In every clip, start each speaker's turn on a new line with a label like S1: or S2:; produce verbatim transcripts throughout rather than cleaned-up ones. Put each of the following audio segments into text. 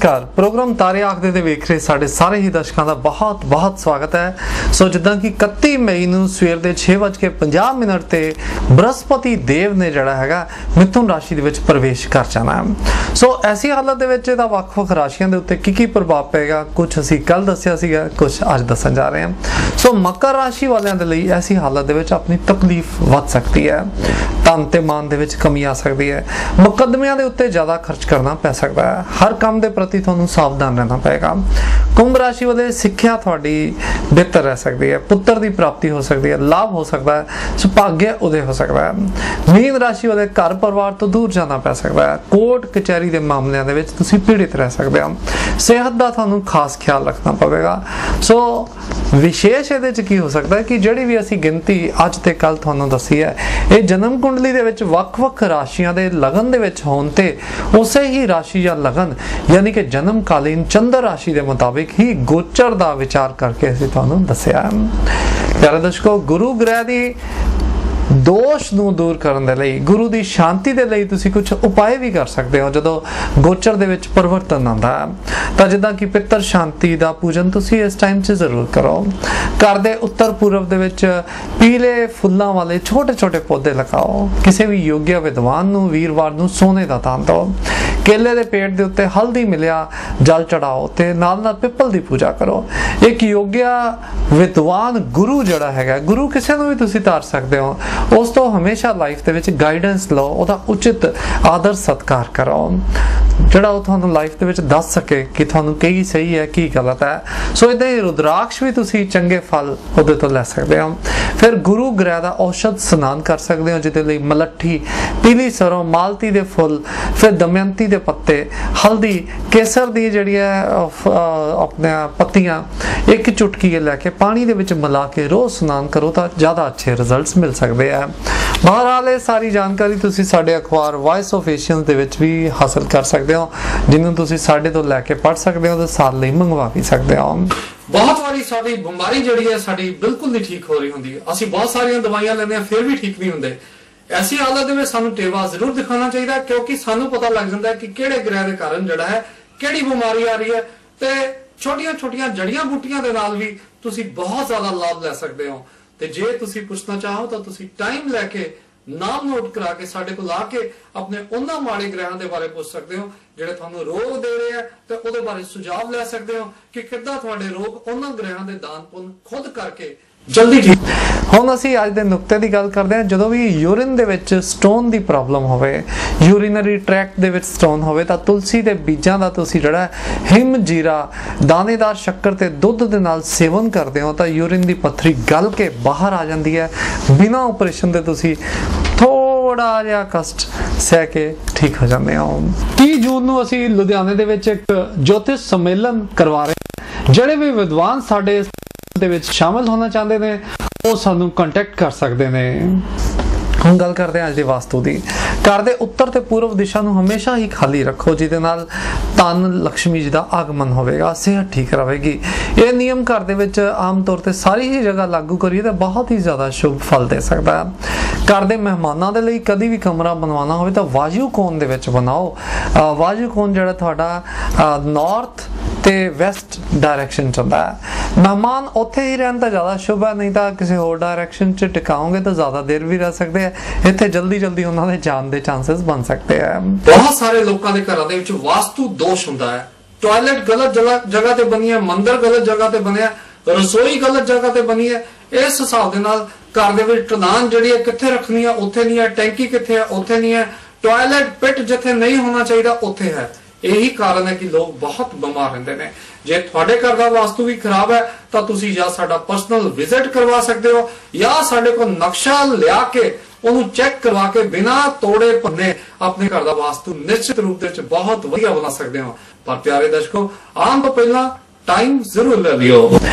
S1: नमस्कार प्रोग्राम तारे आखदे दे वेख रहे साढ़े सारे ही दर्शकों का बहुत बहुत स्वागत है। सो जिद्दां कि इकत्ती मई नूं सवेर दे छे बज के पचास मिनट ते बृहस्पति देव ने जिहड़ा हैगा मिथुन राशि दे विच प्रवेश कर जाना है। सो ऐसी हालत दे विच इहदा वख-वख राशियां दे उत्ते की की प्रभाव पेगा कुछ असीं कल दस्सिया सीगा, कुछ अज दस्सण जा रहे हैं। सो मकर राशि वालियां दे लई ऐसी हालत दे विच अपनी तकलीफ वध सकती है, धन ते मान दे विच कमी आ सकती है, मुकदमियां दे उत्ते ज्यादा खर्च करना पै सकता है, हर काम दे प्रति तुहानूं सावधान रहना पएगा। कुंभ राशि वाले सिक्ख्या तुहाडी बेहतर रह सकती है, पुत्र की प्राप्ति हो सकती है, लाभ हो सकता है, सुभाग्य उदय हो सकता है। मीन राशि वाले घर परिवार तो दूर जाना पै सकता है, कोर्ट कचहरी के मामलों दे विच तुसीं पीड़ित रह सकते हो, सेहत का तुहानूं खास ख्याल रखना पवेगा। सो विशेष इहदे च की हो सकता है कि जिहड़ी भी असीं गिनती अज ते कल तुहानूं दस्सी है ये जन्म कुंडली दे विच वख-वख राशियां दे लगन दे विच होण ते उसे ही राशि या लगन यानी कि जन्मकालीन चंद्र राशि के मुताबिक ही गोचर का विचार करके असीं तुहानूं दस्सिया। प्यारे दर्शकों, गुरु ग्रह की दोष नूं दूर करन दे लई, गुरु की शांति दे लई तुसीं कुछ उपाय भी कर सकते हो। जदों गोचर दे विच परिवर्तन आंदा तां जिद्दां कि पितर शांति दा पूजन तुसीं इस टाइम 'च जरूर करो। घर दे उत्तर पूर्व दे विच पीले फुल्लां वाले छोटे छोटे पौधे लगाओ। किसी भी योग्य विद्वान नूं वीरवार नूं सोने दा दान दो। केले दे पेड़ दे उत्ते हल्दी मिलिया जल चढ़ाओ ते नाल नाल पिपल दी पूजा करो। एक योग्य विद्वान गुरु जिहड़ा हैगा, गुरु किसी नूं भी तुसीं तार सकदे हो, उस तो हमेशा लाइफ दे विच गाइडेंस लो, उहदा उचित आदर सत्कार करो जिहड़ा वो तुहानूं लाइफ दे विच दस सके कि तुहानूं की सही है की गलत है। सो इदां ही रुद्राक्ष भी तुसीं चंगे फल उहदे तो लै सकदे हो। फिर गुरु ग्रह दा औषध स्नान कर सकदे हो जिहदे लई मलट्ठी, पीली सरों, मालती दे फुੱਲ, फिर दमयंती दे पत्ते, हल्दी, केसर दी जिहड़ी है अपने पत्तियां एक चुटकी लैके पानी दे विच मिला के रोज स्नान करो तो ज़्यादा अच्छे रिजल्ट्स मिल सकते हैं। बहरहाल ये सारी जानकारी तुसीं साडे अखबार वॉइस ऑफ एशियन दे विच भी हासिल कर सकते हो, जिन्होंने तुसीं साडे तो लैके पढ़ सकते हो तो साल लई मंगवा भी सकते हो। बहुत बारी साडी बीमारी जिहड़ी है साडी बिल्कुल नहीं ठीक हो रही हुंदी, असीं बहुत सारियां दवाइयां लैंदे हां फिर भी ठीक नहीं हुंदे। ऐसी हालत में सानू टेवा जरूर दिखाना चाहिए, क्योंकि सानू पता लग जाता है कि किहड़े ग्रह के कारण जिहड़ा है किहड़ी बीमारी आ रही है। ते छोटियां छोटियां जड़ियां बूटियां दे नाल भी तुसीं बहुत ज्यादा लाभ ले सकते हो। ते जे तुसीं पुछना चाहो तो तुसीं टाइम लैके नाम नोट करा के साडे कोल आके अपने उन्हां माड़े ग्रहां दे बारे पुछ सकते हो जिहड़े तुहानूं रोग दे रहे हैं, ते उहदे बारे सुझाव ले सकते हो कि किद्दां तुहाडे रोग उन्हां ग्रहां दे दान पुण्य खुद करके जल्दी ठीक। हुण असीं अज दे नुक्ते की गल करते हैं। जदों भी यूरिन दे विच स्टोन की प्रॉब्लम होवे, यूरिनरी ट्रैक्ट दे विच स्टोन होवे तां तुलसी दे बीजां दा तुसीं जिहड़ा हिम जीरा दानेदार शक्कर ते दुध दे नाल सेवन करदे हो तां यूरिन दी पत्थरी गल के बाहर आ जांदी है। बिना ऑपरेशन दे तुसीं थोड़ा जिहा कष्ट सह के ठीक हो जाते हो। तीस जून नूं असीं लुधियाने दे विच एक ज्योतिष सम्मेलन करवा रहे हैं। जिहड़े भी विद्वान साडे दे विच शामिल होना चाहते हैं वो सानू कंटैक्ट कर सकते हैं। हम गल करते हैं अज दी वास्तु की। घर दे उत्तर ते पूर्व दिशा नूं हमेशा ही खाली रखो, जिहदे नाल धन लक्ष्मी जी का आगमन होवेगा, सेहत ठीक रहेगी। यह नियम घर दे विच आम तौर ते सारी ही जगह लागू करिए तो बहुत ही ज्यादा शुभ फल दे सकता है। घर दे मेहमानां दे लई कदी भी कमरा बनवाना होवे तो वायु कोण दे विच बनाओ। वायु कोण जिहड़ा तुहाडा नॉर्थ ते वैसट डायरैक्शन च हुंदा है। मेहमान उत्थे ही रहन तो ज़्यादा शुभ है, नहीं तो किसी होर डायरैक्शन च टिकाओगे तो ज़्यादा देर भी रह सकते हैं। इत्थे जल्दी जल्दी उन्होंने जान दे चांसेस बन सकते हैं। बहुत सारे लोगों के घरों दे विच वास्तु दोष हुंदा है। टॉयलेट गलत जगह जगह ते बनी है, मंदिर गलत जगह ते बनिया, रसोई गलत जगह ते बनी है। इस हिसाब दे नाल घर दे विच ढलान जिहड़ी है कित्थे रखनी है उत्थे नहीं है, टैंकी कित्थे है उत्थे नहीं है, टॉयलेट पिट जिथे नहीं होना चाहिए उत्थे है। यही कारण है कि लोग बहुत बीमार रहते हैं। जे तुहाडे घर दा वास्तु भी खराब है तो तुसीं या साडा पर्सनल विजिट करवा सकते हो या साडे को नक्शा लिया के उन्हें चेक करवा के बिना तोड़े भन्ने अपने घर दा वास्तु निश्चित रूप से बहुत वधिया बना सकते हो। पर प्यारे दर्शकों, आम तो पहला टाइम जरूर ले लियो।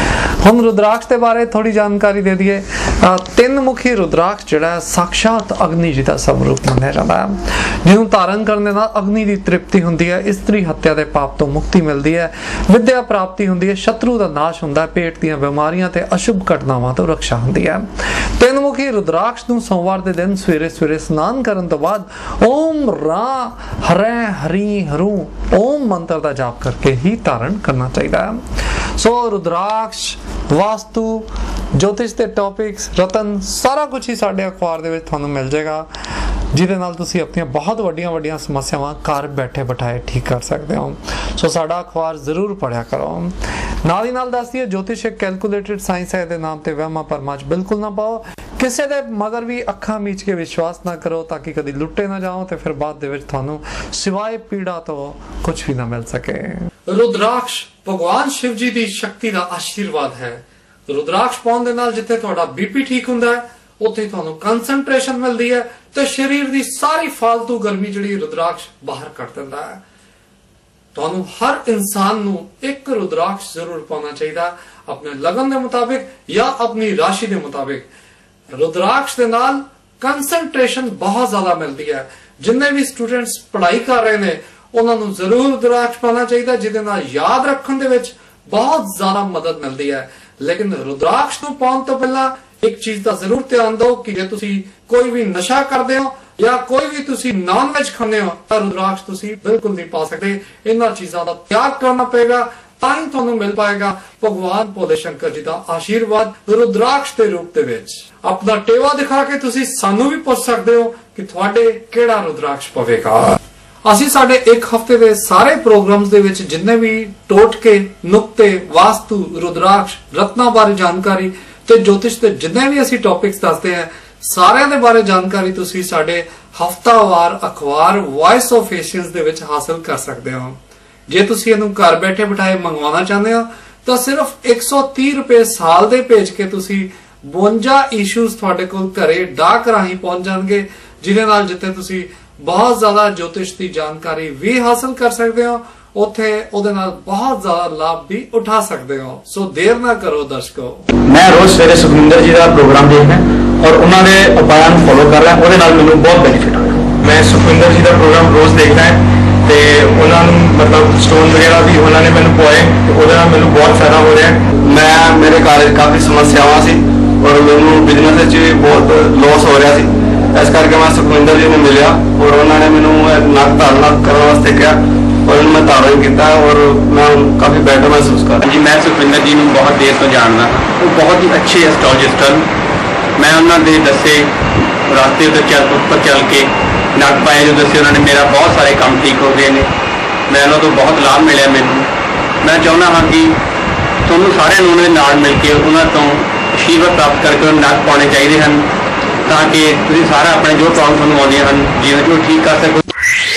S1: हम रुद्राक्ष के बारे थोड़ी जानकारी दे दिए। तीन मुखी रुद्राक्ष जिहड़ा है साक्षात अग्नि जी का स्वरूप मन्निया जाता है, जिन्होंने धारण करने नाल अग्नि की तृप्ति होंदी है, स्त्री हत्या के पाप तो मुक्ति मिलती है, विद्या प्राप्ति होंदी है, शत्रु का नाश होंदा है, पेट दीयां बीमारियां ते अशुभ घटनावां तो रक्षा होंदी है। तीन मुखी रुद्राक्ष नूं सोमवार के दिन सवेरे सवेरे स्नान करन तो बाद ओम रा हरै हरी हरू ओम मंत्र का जाप करके ही धारण करना चाहिए है। सो रुद्राक्ष, वास्तु, ज्योतिष के टॉपिक्स, रतन सारा कुछ ही साडे अखबार दे विच तुहानूं मिल जाएगा, जिहदे नाल तुसीं अपनियां बहुत वड्डियां वड्डियां समस्यावां घर बैठे बिठाए ठीक कर सकते हो। सो साडा अखबार जरूर पढ़िया करो। नाल ही नाल दस दिए ज्योतिष एक कैलकुलेटेड साइंस है, इहदे नाम ते वहमां भरमां च बिल्कुल ना पाओ, किसी दे मगर भी अखां मीच के विश्वास ना करो ताकि कभी लुटे ना जाओ तो फिर बाद दे विच तुहानूं सिवाय पीड़ा तो कुछ भी ना मिल सके। रुद्राक्ष भगवान शिव जी की शक्ति का आशीर्वाद है। रुद्राक्ष पाउण दे नाल जिथे तुहाडा बीपी ठीक हुंदा है, उत्थे तुहानूं कंसंट्रेशन मिलती है तो शरीर की सारी फालतू गर्मी जिहड़ी रुद्राक्ष बाहर कढ दिंदा है। तुहानूं हर इंसान नूं एक रुद्राक्ष जरूर पाउणा चाहिए, अपने लगन के मुताबिक या अपनी राशि के मुताबिक। रुद्राक्ष के नाल कंसंट्रेशन बहुत ज्यादा मिलती है। जिन्ने भी स्टूडेंट्स पढ़ाई कर रहे हैं उन्होंने जरूर रुद्राक्ष पाना चाहिए, जिहदे नाल याद रखने दे विच बहुत ज्यादा मदद मिलती है। लेकिन रुद्राक्ष नूं पाउण तो पहला एक चीज का जरूर ध्यान दो कि जे तुसी कोई भी नशा करते हो या कोई भी तुसी नॉन वेज खाने हो तो रुद्राक्ष तुसी बिल्कुल नहीं पा सकते। इन्हां चीज़ों का त्याग करना पड़ेगा, तां तुहानूं मिल पाएगा भगवान भोले शंकर जी का आशीर्वाद रुद्राक्ष के रूप दे विच। अपना टेवा दिखा के तुसी सानू भी पुछ सकते हो कि तुहाडे किहड़ा रुद्राक्ष पवेगा। असीं साडे एक हफ्ते के सारे प्रोग्राम्स दे विच जिन्ने भी टोटके, नुक्ते, वास्तु, रुद्राक्ष, रत्ना बारे जानकारी ते ज्योतिष ते जिन्ने भी असीं टॉपिक्स दसदे हैं, सारिਆਂ ਦੇ बारे जानकारी तुसी साडे हफ्तावार अखबार वॉइस ऑफ एशियंस दे विच हासिल कर सकते हो। जे तुसी इहनूं घर बैठे बिठाए मंगवाना चाहते हो तो सिर्फ एक सौ तीह रुपए साल दे भेज के तुसी बवंजा इशूज तुहाडे कोल घरे डाक राही पहुंच जाणगे, जिहदे नाल जिथे तुसी बहुत ज्यादा ज्योतिष की जानकारी भी हासिल कर सकते हो, उथे उहदे नाल बहुत ज्यादा लाभ भी उठा सकते हो। सो देर ना करो दर्शकों।
S2: मैं रोज सवेरे सुखविंदर जी का प्रोग्राम देखना और उन्होंने उपायां नूं फॉलो कर रहा, उहदे नाल मैनूं बहुत बेनिफिट होया। मैं सुखविंदर जी का प्रोग्राम रोज देखना है ते उन्हां नूं मतलब स्टोन वगैरह भी उन्होंने मैनूं पवाए ते उहदे नाल मैनूं बहुत फायदा हो रहा है। मैं मेरे घर काफ़ी समस्यावां सी और मैनूं बिजनेस विच भी बहुत लॉस हो रहा सी, इस करके मैं सुखविंदर जी नूं मिलिया और उन्होंने मैनूं नग धारणा करने वास्ते कहा और मैं धारण किया और मैं काफ़ी बेटर महसूस कर।
S3: जी मैं सुखविंदर जी नूं बहुत देर तो जानना, वो बहुत ही अच्छे एस्ट्रोलॉजिस्ट हैं। मैं उन्होंने दसे रास्ते तो चल उत्पर चल के नग पाए जो दसे, उन्होंने मेरा बहुत सारे काम ठीक हो गए हैं। मैं उन्होंने तो बहुत लाभ मिले मैनूं। मैं चाहुंदा हाँ कि तुहानूं सारिआं नूं उन्हां दे नाल मिल के उन्हां तों आशीर्वाद प्राप्त करके नग पाने चाहिए हैं ताकि तुसीं सारा अपने जो प्रॉब्लम तुहानूं आउंदियां हन जीवन को ठीक कर सको।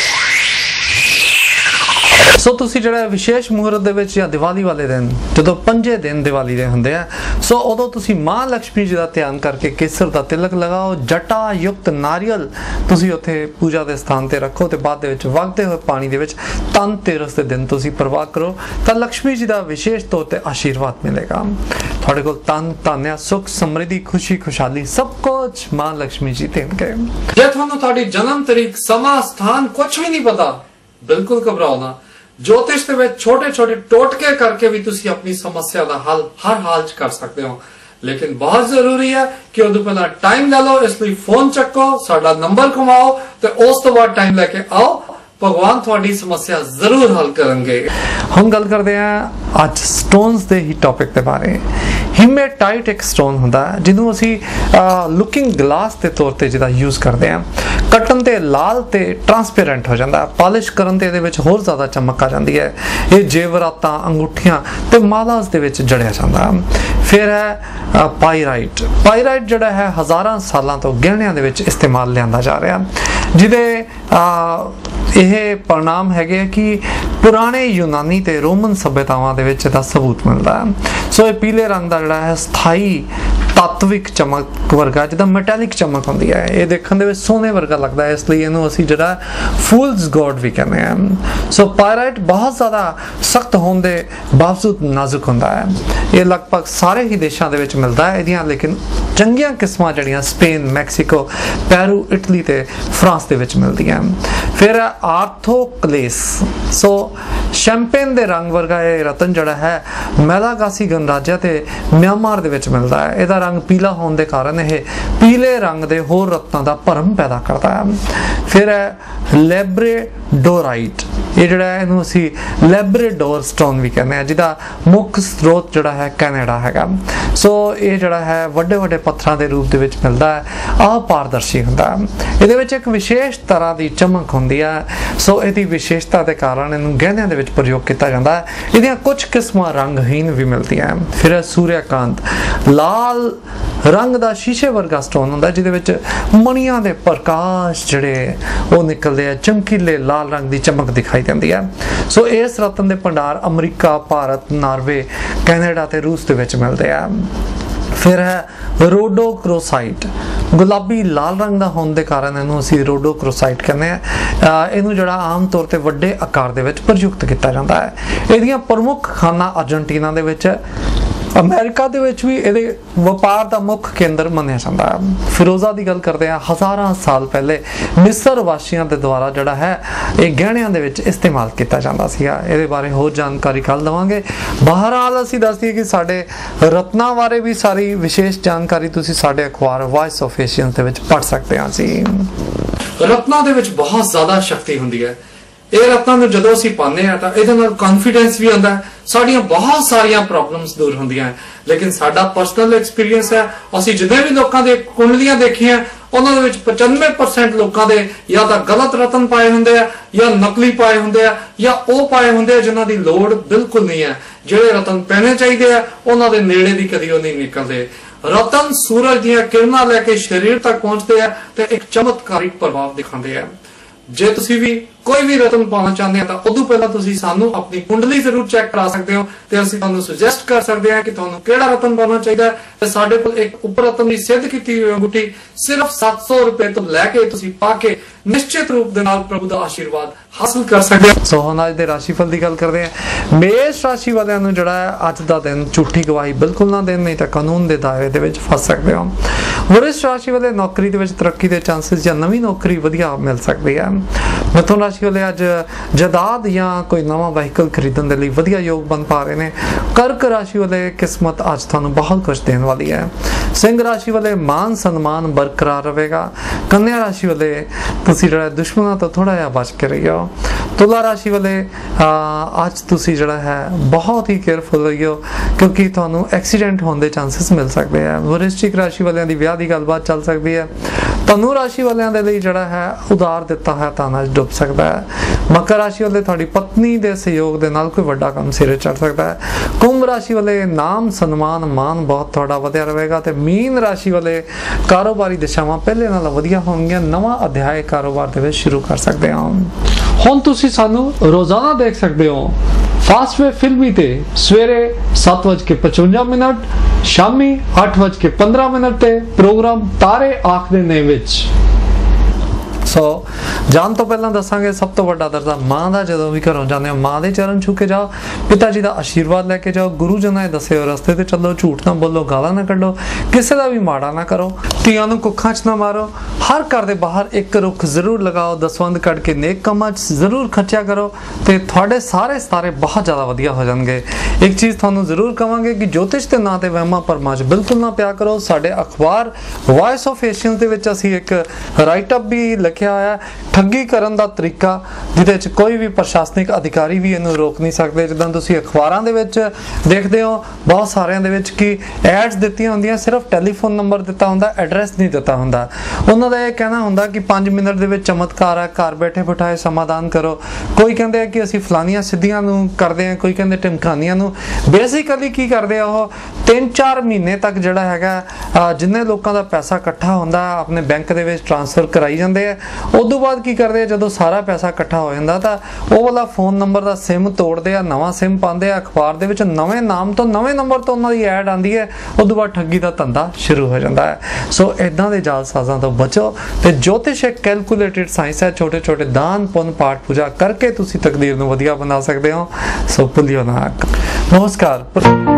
S1: सो तुसी जिहड़ा विशेष मुहूर्त दे विच या दिवाली वाले दिन जदों पंजे दिन दिवाली दे हुंदे आ, सो उदों तुसी मां लक्ष्मी जी दा ध्यान करके केसर दा तिलक लगाओ, जटा युक्त नारियल तुसी उत्थे पूजा दे स्थान ते रखो ते बाद दे विच वगदे होए पानी दे विच धन तेरस दे दिन तुसी प्रवाह करो तां लक्ष्मी जी दा विशेष तौर ते आशीर्वाद मिलेगा। तुहाडे कोल धन धान्य सुख समृद्धि खुशी खुशहाली सब कुछ मां लक्ष्मी जी देणगे। जे तुहानूं तुहाडी जन्म तारीख समा स्थान कुछ भी नहीं पता, बिल्कुल घबराओ ना। ज्योतिष के छोटे छोटे टोटके करके भी तुसी अपनी समस्या का हल हर हाल च कर सकते हो, लेकिन बहुत जरूरी है कि उदों पहला टाइम ले लो। इसलिए फोन चको, साडा नंबर घुमाओ ते उस तो बाद टाइम लेके आओ, भगवान थोड़ी समस्या जरूर हल करेंगे। हम गल करते हैं अज स्टोन्स के ही टॉपिक के बारे। हीमेटाइट एक स्टोन होंदा है जिन्हों असी लुकिंग ग्लास के तौर पर जिहदा यूज करते हैं, कटन ते लाल ते ट्रांसपेरेंट हो जाता है, पॉलिश करन ते इहदे विच होर ज्यादा चमक आ जाती है। ये जेवरातां अंगूठियां ते मालास दे विच जड़िया जाता है। फिर है पाइराइट। पाइराइट जिहड़ा है हज़ारां सालां तो गहणियां दे विच इस्तेमाल लिआंदा जा रहा, जिहदे यह परिणाम है कि पुराने यूनानी ते रोमन सभ्यतावां दे विच दा सबूत मिलता है। सो ये पीले रंग का जिहड़ा है स्थाई ਤਾਤਵਿਕ ਚਮਕ ਵਰਗਾ, ਜਿੱਦਾਂ ਮੈਟੈਲਿਕ ਚਮਕ ਹੁੰਦੀ ਹੈ। ਇਹ ਦੇਖਣ ਦੇ ਵਿੱਚ ਸੋਨੇ ਵਰਗਾ ਲੱਗਦਾ ਹੈ, ਇਸ ਲਈ ਇਹਨੂੰ ਅਸੀਂ ਜਿਹੜਾ ਫੂਲਸ ਗੋਡ ਵੀ ਕਹਿੰਦੇ ਹਾਂ। ਸੋ ਪਾਇਰਾਈਟ ਬਹੁਤ ਜ਼ਿਆਦਾ ਸਖਤ ਹੋਣ ਦੇ ਬਾਵਜੂਦ ਨਾਜ਼ੁਕ ਹੁੰਦਾ ਹੈ। ਇਹ ਲਗਭਗ ਸਾਰੇ ਹੀ ਦੇਸ਼ਾਂ ਦੇ ਵਿੱਚ ਮਿਲਦਾ ਹੈ ਇਹਦੀਆਂ, ਲੇਕਿਨ ਚੰਗੀਆਂ ਕਿਸਮਾਂ ਜਿਹੜੀਆਂ ਸਪੇਨ, ਮੈਕਸੀਕੋ, ਪੈਰੂ, ਇਟਲੀ ਤੇ ਫਰਾਂਸ ਦੇ ਵਿੱਚ ਮਿਲਦੀਆਂ। ਫਿਰ ਆਰਥੋਕਲੇਸ, ਸੋ ਸ਼ੈਂਪੇਨ ਦੇ ਰੰਗ ਵਰਗਾ ਇਹ ਰਤਨ ਜਿਹੜਾ ਹੈ ਮੈਲਾਗਾਸੀ ਗਣਰਾਜ ਤੇ ਮਿਆਂਮਾਰ ਦੇ ਵਿੱਚ ਮਿਲਦਾ ਹੈ। ਇਹਦਾ ਰੰਗ ਪੀਲਾ ਹੋਣ ਦੇ ਕਾਰਨ ਇਹ ਪੀਲੇ ਰੰਗ ਦੇ ਹੋਰ ਰਤਨਾਂ ਦਾ ਭਰਮ ਪੈਦਾ ਕਰਦਾ ਹੈ। ਫਿਰ ਹੈ ਲੈਬਰੇਡੋਰਾਈਟ, ਇਹ ਜਿਹੜਾ ਹੈ ਇਹਨੂੰ ਅਸੀਂ ਲੈਬਰੇਡੋਰ ਸਟੋਨ ਵੀ ਕਹਿੰਦੇ ਹਾਂ, ਜਿਹਦਾ ਮੁੱਖ ਸਰੋਤ ਜਿਹੜਾ ਹੈ ਕੈਨੇਡਾ ਹੈਗਾ। ਸੋ ਇਹ ਜਿਹੜਾ ਹੈ ਵੱਡੇ ਵੱਡੇ ਪੱਥਰਾਂ ਦੇ ਰੂਪ ਦੇ ਵਿੱਚ ਮਿਲਦਾ ਹੈ, ਅਪਾਰਦਰਸ਼ੀ ਹੁੰਦਾ ਹੈ। ਇਹਦੇ ਵਿੱਚ ਇੱਕ ਵਿਸ਼ੇਸ਼ ਤਰ੍ਹਾਂ ਦੀ ਚਮਕ ਹੁੰਦੀ ਹੈ। ਸੋ ਇਹਦੀ ਵਿਸ਼ੇਸ਼ਤਾ ਦੇ ਕਾਰਨ ਇਹਨੂੰ ਗਹਿਣਿਆਂ ਦੇ ਵਿੱਚ ਪ੍ਰਯੋਗ ਕੀਤਾ ਜਾਂਦਾ ਹੈ। ਇਹਦੀਆਂ ਕੁਝ ਕਿਸਮਾਂ ਰੰਗਹੀਨ ਵੀ ਮਿਲਦੀਆਂ। ਫਿਰ ਸੂਰਿਆਕਾਂਤ, ਲਾਲ ਰੰਗ ਦਾ ਸ਼ੀਸ਼ੇ ਵਰਗਾ ਸਟੋਨ ਹੁੰਦਾ ਜਿਹਦੇ ਵਿੱਚ ਮਣੀਆਂ ਦੇ ਪ੍ਰਕਾਸ਼ ਜਿਹੜੇ ਉਹ ਨਿਕਲਦੇ ਆ, ਚਮਕੀਲੇ ਲਾਲ ਰੰਗ ਦੀ ਚਮਕ ਦਿਖਾਈ ਦਿੰਦੀ ਹੈ। ਸੋ ਇਸ ਰਤਨ ਦੇ ਭੰਡਾਰ ਅਮਰੀਕਾ, ਭਾਰਤ, ਨਾਰਵੇ, ਕੈਨੇਡਾ ਤੇ ਰੂਸ ਦੇ ਵਿੱਚ ਮਿਲਦੇ ਆ। ਫਿਰ ਹੈ ਰੋਡੋਕ੍ਰੋਸਾਈਟ, ਗੁਲਾਬੀ ਲਾਲ ਰੰਗ ਦਾ ਹੋਣ ਦੇ ਕਾਰਨ ਇਹਨੂੰ ਅਸੀਂ ਰੋਡੋਕ੍ਰੋਸਾਈਟ ਕਹਿੰਦੇ ਆ। ਇਹਨੂੰ ਜਿਹੜਾ ਆਮ ਤੌਰ ਤੇ ਵੱਡੇ ਆਕਾਰ ਦੇ ਵਿੱਚ ਪ੍ਰਯੁਕਤ ਕੀਤਾ ਜਾਂਦਾ ਹੈ। ਇਹਦੀਆਂ ਪ੍ਰਮੁੱਖ ਖਾਨਾਂ ਅਰਜਨਟੀਨਾ ਦੇ ਵਿੱਚ, ਅਮਰੀਕਾ ਦੇ ਵਿੱਚ ਵੀ ਇਹਦੇ ਵਪਾਰ ਦਾ ਮੁੱਖ ਕੇਂਦਰ ਮੰਨਿਆ ਜਾਂਦਾ ਹੈ। ਫਿਰੋਜ਼ਾ ਦੀ ਗੱਲ ਕਰਦੇ ਹਾਂ, ਹਜ਼ਾਰਾਂ ਸਾਲ ਪਹਿਲੇ ਮਿਸਰ ਵਾਸੀਆਂ ਦੇ ਦੁਆਰਾ ਜਿਹੜਾ ਹੈ ਇਹ ਗਹਿਣਿਆਂ ਦੇ ਵਿੱਚ ਇਸਤੇਮਾਲ ਕੀਤਾ ਜਾਂਦਾ ਸੀਗਾ। ਇਹਦੇ ਬਾਰੇ ਹੋਰ ਜਾਣਕਾਰੀ ਕੱਲ ਦਵਾਂਗੇ। ਬਹਰਹਾਲ ਅਸੀਂ ਦੱਸ ਦਈਏ ਕਿ ਸਾਡੇ ਰਤਨਾਂ ਬਾਰੇ ਵੀ ਸਾਰੀ ਵਿਸ਼ੇਸ਼ ਜਾਣਕਾਰੀ ਤੁਸੀਂ ਸਾਡੇ ਅਖਬਾਰ ਵਾਇਸ ਆਫ ਏਸ਼ੀਅਨ ਦੇ ਵਿੱਚ ਪੜ੍ਹ ਸਕਦੇ ਹਾਂ। ਜੀ, ਰਤਨਾਂ ਦੇ ਵਿੱਚ ਬਹੁਤ ਜ਼ਿਆਦਾ ਸ਼ਕਤੀ ਹੁੰਦੀ ਹੈ। ਇਹ ਰਤਨਾਂ ਨੂੰ ਜਦੋਂ ਅਸੀਂ ਪਾਉਂਦੇ ਹਾਂ ਤਾਂ ਇਹਦੇ ਨਾਲ ਕੌਨਫੀਡੈਂਸ ਵੀ ਆਉਂਦਾ ਹੈ, ਸਾਡੀਆਂ ਬਹੁਤ ਸਾਰੀਆਂ ਪ੍ਰੋਬਲਮਸ ਦੂਰ ਹੁੰਦੀਆਂ। ਲੇਕਿਨ ਸਾਡਾ ਪਰਸਨਲ ਐਕਸਪੀਰੀਅੰਸ ਹੈ, ਅਸੀਂ ਜਿੰਨੇ ਵੀ ਲੋਕਾਂ ਦੇ ਕੁੰਡਲੀਆਂ ਦੇਖੀਆਂ ਉਹਨਾਂ ਦੇ ਵਿੱਚ ਪਚਾਨਵੇਂ ਪਰਸੈਂਟ ਲੋਕਾਂ ਦੇ ਜਾਂ ਤਾਂ ਗਲਤ ਰਤਨ ਪਾਏ ਹੁੰਦੇ ਆ, ਜਾਂ ਨਕਲੀ ਪਾਏ ਹੁੰਦੇ ਆ, ਜਾਂ ਉਹ ਪਾਏ ਹੁੰਦੇ ਆ ਜਿਨ੍ਹਾਂ ਦੀ ਲੋੜ ਬਿਲਕੁਲ ਨਹੀਂ ਹੈ। ਜਿਹੜੇ ਰਤਨ ਪਹਿਨੇ ਚਾਹੀਦੇ ਆ ਉਹਨਾਂ ਦੇ ਨੇੜੇ ਦੀ ਕਦੀ ਉਹ ਨਹੀਂ ਨਿਕਲਦੇ। ਰਤਨ ਸੂਰਜ ਦੀਆਂ ਕਿਰਨਾਂ ਲੈ ਕੇ ਸਰੀਰ ਤੱਕ ਪਹੁੰਚਦੇ ਆ ਤੇ ਇੱਕ ਚਮਤਕਾਰੀ ਪ੍ਰਭਾਵ ਦਿਖਾਉਂਦੇ ਆ। ਜੇ ਤੁਸੀਂ ਵੀ ਕੋਈ ਵੀ ਰਤਨ ਪਾਉਣਾ ਚਾਹੁੰਦੇ ਆ ਤਾਂ ਉਦੋਂ ਪਹਿਲਾਂ ਤੁਸੀਂ ਸਾਨੂੰ ਆਪਣੀ ਕੁੰਡਲੀ ਜ਼ਰੂਰ ਚੈੱਕ ਕਰਾ ਸਕਦੇ ਹੋ ਤੇ ਅਸੀਂ ਤੁਹਾਨੂੰ ਸੁਜੈਸਟ ਕਰ ਸਕਦੇ ਹਾਂ ਕਿ ਤੁਹਾਨੂੰ ਕਿਹੜਾ ਰਤਨ ਪਾਉਣਾ ਚਾਹੀਦਾ। ਤੇ ਸਾਡੇ ਕੋਲ ਇੱਕ ਉੱਪਰ ਰਤਨ ਦੀ ਸਿੱਧ ਕੀਤੀ ਹੋਈ ਅੰਗੂਠੀ ਸਿਰਫ ਸੱਤ ਸੌ ਰੁਪਏ ਤੋਂ ਲੈ ਕੇ ਤੁਸੀਂ ਪਾ ਕੇ ਨਿਸ਼ਚਿਤ ਰੂਪ ਦੇ ਨਾਲ ਪ੍ਰਭੂ ਦਾ ਆਸ਼ੀਰਵਾਦ ਹਾਸਲ ਕਰ ਸਕਦੇ ਹੋ। ਸੋ ਹੁਣ ਅੱਜ ਦੇ ਰਾਸ਼ੀਫਲ ਦੀ ਗੱਲ ਕਰਦੇ ਹਾਂ। ਮੇਸ਼ ਰਾਸ਼ੀ ਵਾਲਿਆਂ ਨੂੰ ਜਿਹੜਾ ਹੈ ਅੱਜ ਦਾ ਦਿਨ ਝੂਠੀ ਗਵਾਹੀ ਬਿਲਕੁਲ ਨਾ ਦੇਣ, ਨਹੀਂ ਤਾਂ ਕਾਨੂੰਨ ਦੇ ਦਾਇਰੇ ਦੇ ਵਿੱਚ ਫਸ ਸਕਦੇ ਹੋ। ਵਰਿਸ਼ ਰਾਸ਼ੀ ਵਾਲੇ ਨੌਕਰੀ ਦੇ ਵਿੱਚ ਤਰੱਕੀ ਦੇ ਚਾਂਸਸ ਜਾਂ ਨਵੀਂ ਨੌਕਰੀ ਵਧੀਆ ਮਿਲ ਸਕਦੀ ਹੈ। ਮਿਥੁਨ ਰਾਸ਼ੀ ਵਾਲੇ ਅੱਜ ਜਾਇਦਾਦ ਜਾਂ ਕੋਈ ਨਵਾਂ ਵਹੀਕਲ ਖਰੀਦਣ ਦੇ ਲਈ ਵਧੀਆ ਯੋਗ ਬਣ ਪਾ ਰਹੇ ਨੇ। ਕਰਕ ਰਾਸ਼ੀ ਵਾਲੇ ਕਿਸਮਤ ਅੱਜ ਤੁਹਾਨੂੰ ਬਹੁਤ ਕੁਝ ਦੇਣ ਵਾਲੀ ਹੈ। ਸਿੰਘ ਰਾਸ਼ੀ ਵਾਲੇ ਮਾਨ ਸਨਮਾਨ ਬਰਕਰਾਰ ਰਹੇਗਾ। ਕੰਨਿਆ ਰਾਸ਼ੀ ਵਾਲੇ ਤੁਸੀਂ ਜਿਹੜਾ ਦੁਸ਼ਮਣਾਂ ਤੋਂ ਥੋੜਾ ਜਿਹਾ ਬਚ ਕੇ ਰਹੀਓ। ਤੁਲਾ ਰਾਸ਼ੀ ਵਾਲੇ ਅੱਜ ਤੁਸੀਂ ਜਿਹੜਾ ਹੈ ਬਹੁਤ ਹੀ ਕੇਅਰਫੁਲ ਰਹੀਓ ਕਿਉਂਕਿ ਤੁਹਾਨੂੰ ਐਕਸੀਡੈਂਟ ਹੋਣ ਦੇ ਚਾਂਸਸ ਮਿਲ ਸਕਦੇ ਆ। ਵਰਿਸ਼ਟਿਕ ਰਾਸ਼ੀ ਵਾਲਿਆਂ ਦੀ ਵਿਆਹ ਦੀ ਗੱਲਬਾਤ ਚੱਲ ਸਕਦੀ ਹੈ। ਧਨੂ ਰਾਸ਼ੀ ਵਾਲਿਆਂ ਦੇ ਲਈ ਜਿਹੜਾ ਹੈ ਉਧਾਰ ਦਿੱਤਾ ਹੈ ਤਾਂ ਅੱਜ ਡੁੱਬ ਸਕਦਾ ਹੈ। ਮਕਰ ਰਾਸ਼ੀ ਵਾਲੇ ਤੁਹਾਡੀ ਪਤਨੀ ਦੇ ਸਹਿਯੋਗ ਦੇ ਨਾਲ ਕੋਈ ਵੱਡਾ ਕੰਮ ਸਿਰੇ ਚੜ ਸਕਦਾ ਹੈ। ਕੁੰਭ ਰਾਸ਼ੀ ਵਾਲੇ ਨਾਮ ਸਨਮਾਨ ਮਾਨ ਬਹੁਤ ਤੁਹਾਡਾ ਵਧਿਆ ਰਹੇਗਾ। ਤੇ ਮੀਨ ਰਾਸ਼ੀ ਵਾਲੇ ਕਾਰੋਬਾਰੀ ਦਿਸ਼ਾਵਾਂ ਪਹਿਲੇ ਨਾਲੋਂ ਵਧੀਆ ਹੋਣਗੀਆਂ। ਨਵਾਂ ਅਧਿਆਇ ਕਾਰੋਬਾਰ ਦੇ ਵਿੱਚ ਸ਼ੁਰੂ ਕਰ ਸਕਦੇ ਹੋ। ਹੁਣ ਤੁਸੀਂ ਸਾਨੂੰ ਰੋਜ਼ਾਨਾ ਦੇਖ ਸਕਦੇ ਹੋ ਫਾਸਟਵੇ ਫਿਲਮੀ ਤੇ ਸਵੇਰੇ ਸੱਤ ਵਜ ਕੇ ਪਚਵੰਜਾ ਮਿੰਟ, ਸ਼ਾਮੀ ਅੱਠ ਵਜ ਕੇ ਪੰਦਰਾਂ ਮਿੰਟ ਤੇ ਪ੍ਰੋਗਰਾਮ ਤਾਰੇ ਆਖਦੇ ਨੇ ਵਿੱਚ। ਸੋ ਜਾਣ ਤੋਂ ਪਹਿਲਾਂ ਦੱਸਾਂਗੇ ਸਭ ਤੋਂ ਵੱਡਾ ਦਰਜਾ ਮਾਂ ਦਾ। ਜਦੋਂ ਵੀ ਘਰੋਂ ਜਾਂਦੇ ਹੋ ਮਾਂ ਦੇ ਚਰਨ ਛੂ ਕੇ ਜਾਓ, ਪਿਤਾ ਜੀ ਦਾ ਆਸ਼ੀਰਵਾਦ ਲੈ ਕੇ ਜਾਓ, ਗੁਰੂ ਜਨਾਂ ਦੇ ਦੱਸੇ ਹੋਏ ਰਸਤੇ ਤੇ ਚੱਲੋ, ਝੂਠ ਨਾ ਬੋਲੋ, ਗਾਲਾਂ ਨਾ ਕੱਢੋ, ਕਿਸੇ ਦਾ ਵੀ ਮਾੜਾ ਨਾ ਕਰੋ, ਧੀਆਂ ਨੂੰ ਕੁੱਖਾਂ 'ਚ ਨਾ ਮਾਰੋ, ਹਰ ਘਰ ਦੇ ਬਾਹਰ ਇੱਕ ਰੁੱਖ ਜ਼ਰੂਰ ਲਗਾਓ, ਦਸਵੰਧ ਕੱਢ ਕੇ ਨੇਕ ਕੰਮਾਂ 'ਚ ਜ਼ਰੂਰ ਖਰਚਿਆ ਕਰੋ ਤੇ ਤੁਹਾਡੇ ਸਾਰੇ ਸਾਰੇ ਬਹੁਤ ਜ਼ਿਆਦਾ ਵਧੀਆ ਹੋ ਜਾਣਗੇ। ਇੱਕ ਚੀਜ਼ ਤੁਹਾਨੂੰ ਜ਼ਰੂਰ ਕਵਾਂਗੇ ਕਿ ਜੋਤਿਸ਼ ਦੇ ਨਾਂ ਤੇ ਵਹਿਮਾਂ ਭਰਮਾਂ 'ਚ ਬਿਲਕੁਲ ਨਾ ਪਿਆ ਕਰੋ। ਸਾਡੇ ਅਖਬਾਰ ਵਾਇਸ ਆਫ ਏਸ਼ੀਅਨ ਦੇ ਵਿੱਚ ਅਸੀਂ ਇੱਕ ਰਾਈਟ ਅਪ ਵੀ ਲਿਖਿਆ ਹੋਇਆ ਠੱਗੀ ਕਰਨ ਦਾ ਤਰੀਕਾ, ਜਿਹਦੇ ਵਿੱਚ ਕੋਈ ਵੀ ਪ੍ਰਸ਼ਾਸਨਿਕ ਅਧਿਕਾਰੀ ਵੀ ਇਹਨੂੰ ਰੋਕ ਨਹੀਂ ਸਕਦੇ। ਜਿੱਦਾਂ ਤੁਸੀਂ ਅਖਬਾਰਾਂ ਦੇ ਵਿੱਚ ਦੇਖਦੇ ਹੋ ਬਹੁਤ ਸਾਰਿਆਂ ਦੇ ਵਿੱਚ ਕਿ ਐਡਸ ਦਿੱਤੀਆਂ ਹੁੰਦੀਆਂ, ਸਿਰਫ ਟੈਲੀਫੋਨ ਨੰਬਰ ਦਿੱਤਾ ਹੁੰਦਾ, ਐਡਰੈਸ ਨਹੀਂ ਦਿੱਤਾ ਹੁੰਦਾ। ਉਹਨਾਂ ਦਾ ਇਹ ਕਹਿਣਾ ਹੁੰਦਾ ਕਿ ਪੰਜ ਮਿੰਟ ਦੇ ਵਿੱਚ ਚਮਤਕਾਰ ਹੈ, ਘਰ ਬੈਠੇ ਬਿਠਾਏ ਸਮਾਧਾਨ ਕਰੋ। ਕੋਈ ਕਹਿੰਦੇ ਆ ਕਿ ਅਸੀਂ ਫਲਾਨੀਆਂ ਸਿੱਧੀਆਂ ਨੂੰ ਕਰਦੇ ਹਾਂ, ਕੋਈ ਕਹਿੰਦੇ ਟਿਮਕਾਨੀਆਂ ਨੂੰ। ਬੇਸਿਕਲੀ ਕੀ ਕਰਦੇ ਆ ਉਹ ਤਿੰਨ ਚਾਰ ਮਹੀਨੇ ਤੱਕ ਜਿਹੜਾ ਹੈਗਾ ਜਿੰਨੇ ਲੋਕਾਂ ਦਾ ਪੈਸਾ ਇਕੱਠਾ ਹੁੰਦਾ ਆਪਣੇ ਬੈਂਕ ਦੇ ਵਿੱਚ ਟ੍ਰਾਂਸਫਰ ਕਰਾਈ ਜਾਂਦੇ ਆ ਉਦੋਂ ਬਾਅਦ ਕੀ ਕਰਦੇ ਆ, ਜਦੋਂ ਸਾਰਾ ਪੈਸਾ ਇਕੱਠਾ ਹੋ ਜਾਂਦਾ ਤਾਂ ਉਹ ਵਾਲਾ ਫੋਨ ਨੰਬਰ ਦਾ ਸਿਮ ਤੋੜਦੇ ਆ, ਨਵਾਂ ਸਿਮ ਪਾਉਂਦੇ ਆ, ਅਖਬਾਰ ਦੇ ਵਿੱਚ ਨਵੇਂ ਨਾਮ ਤੋਂ ਨਵੇਂ ਨੰਬਰ ਤੋਂ ਉਹਨਾਂ ਦੀ ਐਡ ਆਉਂਦੀ ਹੈ, ਉਦੋਂ ਬਾਅਦ ਠੱਗੀ ਦਾ ਧੰਦਾ ਸ਼ੁਰੂ ਹੋ ਜਾਂਦਾ ਹੈ। ਸੋ ਇਦਾਂ ਦੇ ਜਾਲਸਾਜ਼ਾਂ ਤੋਂ ਬਚੋ ਤੇ ਜੋਤਿਸ਼ ਇੱਕ ਕੈਲਕੂਲੇਟਿਡ ਸਾਇੰਸ ਹੈ। ਛੋਟੇ ਛੋਟੇ ਦਾਨ ਪੁੰਨ ਪਾਠ ਪੂਜਾ ਕਰਕੇ ਤੁਸੀਂ ਤਕਦੀਰ ਨੂੰ ਵਧੀਆ ਬਣਾ ਸਕਦੇ ਹੋ। ਸੋ ਭੁੱਲਿਓ ਨਾ। ਨਮਸਕਾਰ।